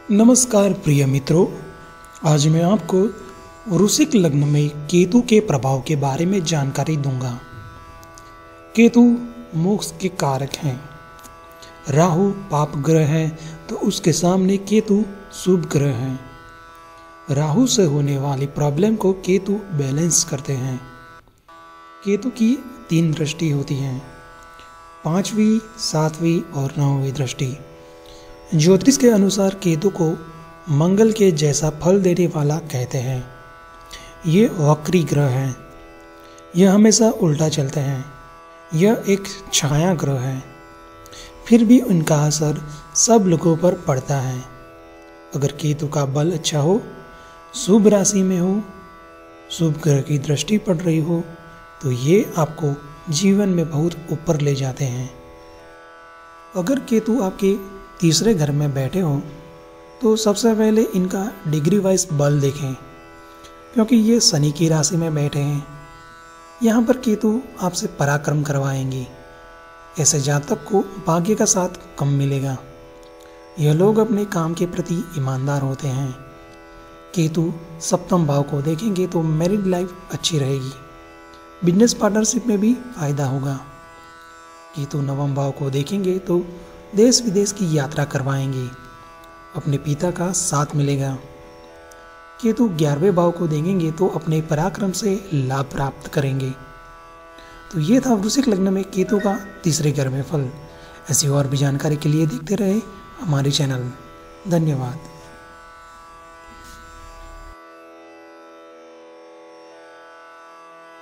नमस्कार प्रिय मित्रों, आज मैं आपको वृश्चिक लग्न में केतु के प्रभाव के बारे में जानकारी दूंगा। केतु मोक्ष के कारक हैं। राहु पाप ग्रह है तो उसके सामने केतु शुभ ग्रह है। राहु से होने वाली प्रॉब्लम को केतु बैलेंस करते हैं। केतु की 3 दृष्टि होती हैं, 5वीं, 7वीं और 9वीं दृष्टि। ज्योतिष के अनुसार केतु को मंगल के जैसा फल देने वाला कहते हैं। ये वक्री ग्रह हैं। यह हमेशा उल्टा चलते हैं। यह एक छाया ग्रह है, फिर भी उनका असर सब लोगों पर पड़ता है। अगर केतु का बल अच्छा हो, शुभ राशि में हो, शुभ ग्रह की दृष्टि पड़ रही हो, तो ये आपको जीवन में बहुत ऊपर ले जाते हैं। अगर केतु आपके तीसरे घर में बैठे हों तो सबसे पहले इनका डिग्री वाइज बल देखें, क्योंकि ये शनि की राशि में बैठे हैं। यहाँ पर केतु आपसे पराक्रम करवाएंगी। ऐसे जातक को भाग्य का साथ कम मिलेगा। यह लोग अपने काम के प्रति ईमानदार होते हैं। केतु सप्तम भाव को देखेंगे तो मैरिड लाइफ अच्छी रहेगी। बिजनेस पार्टनरशिप में भी फायदा होगा। केतु नवम भाव को देखेंगे तो देश विदेश की यात्रा करवाएंगे। अपने पिता का साथ मिलेगा। केतु 11वें भाव को देखेंगे तो अपने पराक्रम से लाभ प्राप्त करेंगे। तो ये था वृश्चिक लग्न में केतु का तीसरे घर में फल। ऐसी और भी जानकारी के लिए देखते रहे हमारे चैनल। धन्यवाद।